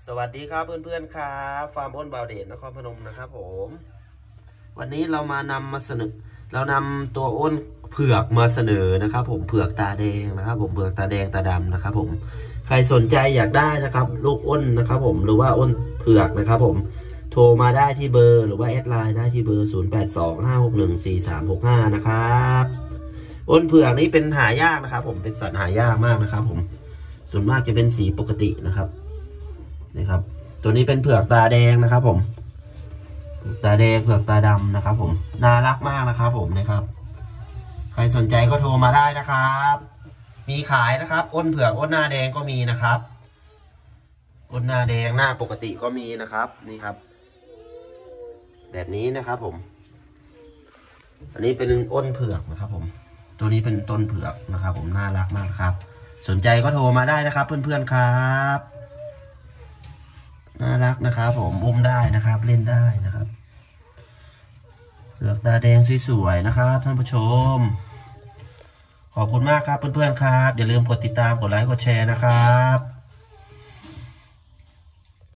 สวัสดีครับเพื่อนๆครับฟาร์มอ้นบาวเดชนครพนมนะครับผมวันนี้เรานำตัวอ้นเผือกมาเสนอนะครับผมเผือกตาแดงนะครับผมเผือกตาแดงตาดำนะครับผมใครสนใจอยากได้นะครับลูกอ้นนะครับผมหรือว่าอ้นเผือกนะครับผมโทรมาได้ที่เบอร์หรือว่าแอดไลน์ได้ที่เบอร์0825614365นะครับอ้นเผือกนี้เป็นหายากนะครับผมเป็นสัตว์หายากมากนะครับผมส่วนมากจะเป็นสีปกตินะครับนี่ครับตัวนี้เป็นเผือกตาแดงนะครับผมตาแดงเผือกตาดำนะครับผมน่ารักมากนะครับผมนะครับใครสนใจก็โทรมาได้นะครับมีขายนะครับอ้นเผือกอ้นหน้าแดงก็มีนะครับอ้นหน้าแดงหน้าปกติก็มีนะครับนี่ครับแบบนี้นะครับผมอันนี้เป็นอ้นเผือกนะครับผมตัวนี้เป็นต้นเผือกนะครับผมน่ารักมากครับสนใจก็โทรมาได้นะครับเพื่อนๆครับน่ารักนะครับผมอุ้มได้นะครับเล่นได้นะครับเผือกตาแดงสวยๆนะครับท่านผู้ชมขอบคุณมากครับเพื่อนๆครับอย่าลืมกดติดตามกดไลค์กดแชร์นะครับ